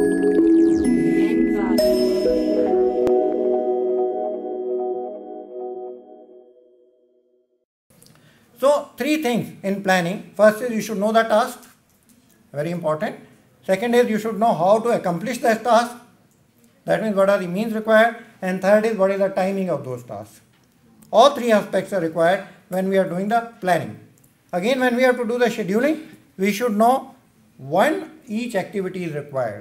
So, three things in planning. First is you should know the task, very important. Second is you should know how to accomplish that task. That means what are the means required. And third is what is the timing of those tasks. All three aspects are required when we are doing the planning. Again, when we have to do the scheduling, we should know when each activity is required.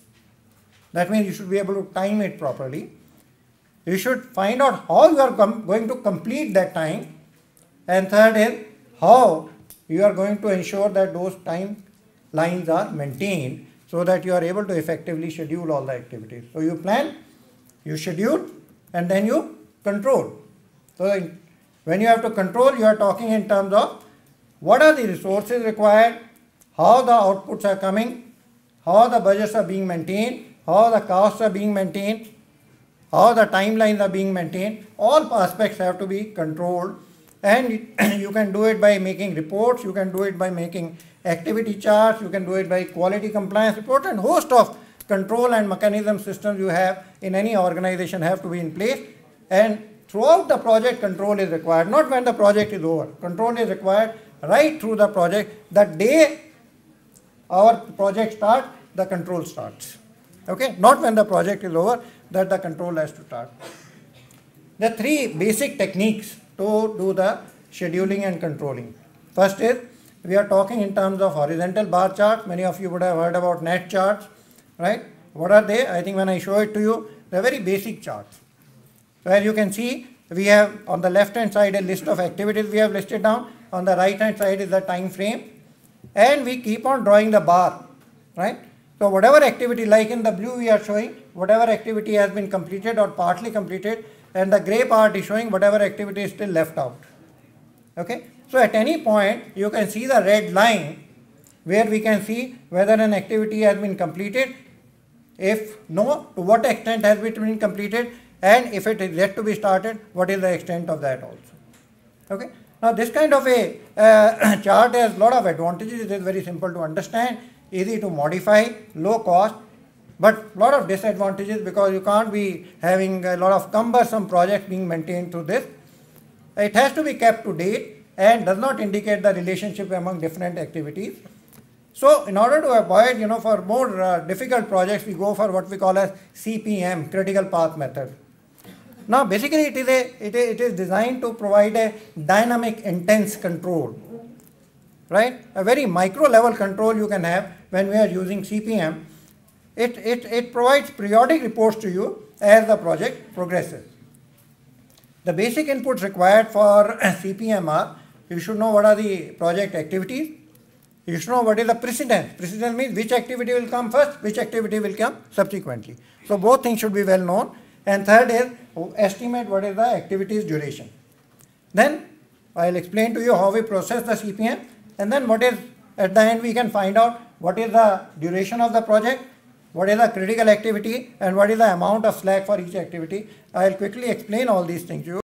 That means you should be able to time it properly. You should find out how you are going to complete that time. And third is how you are going to ensure that those timelines are maintained so that you are able to effectively schedule all the activities. So you plan, you schedule, and then you control. So when you have to control, you are talking in terms of what are the resources required, how the outputs are coming, how the budgets are being maintained, how the costs are being maintained, how the timelines are being maintained. All aspects have to be controlled. And you can do it by making reports, you can do it by making activity charts, you can do it by quality compliance report, and host of control and mechanism systems you have in any organization have to be in place. And throughout the project, control is required, not when the project is over. Control is required right through the project. The day our project starts, the control starts. Okay, not when the project is over that the control has to start. The three basic techniques to do the scheduling and controlling. First is, we are talking in terms of horizontal bar charts. Many of you would have heard about net charts, right? What are they? I think when I show it to you, they are very basic charts. Where you can see, we have on the left hand side a list of activities we have listed down. On the right hand side is the time frame. And we keep on drawing the bar, right? So whatever activity, like in the blue we are showing, whatever activity has been completed or partly completed, and the gray part is showing whatever activity is still left out. Okay, so at any point you can see the red line where we can see whether an activity has been completed, if no, to what extent has it been completed, and if it is yet to be started, what is the extent of that also. Okay, now this kind of a chart has a lot of advantages. It is very simple to understand, easy to modify, low cost, but a lot of disadvantages because you can't be having a lot of cumbersome projects being maintained through this. It has to be kept to date and does not indicate the relationship among different activities. So in order to avoid, for more difficult projects, we go for what we call as CPM, critical path method. Now basically it is designed to provide a dynamic intense control, right? A very micro level control you can have when we are using CPM. It provides periodic reports to you as the project progresses. The basic inputs required for CPM are, you should know what are the project activities, you should know what is the precedence. Precedence means which activity will come first, which activity will come subsequently. So both things should be well known. And third is, estimate what is the activity's duration. Then I'll explain to you how we process the CPM, and then what is, at the end we can find out what is the duration of the project, what is the critical activity, and what is the amount of slack for each activity. I'll quickly explain all these things to you.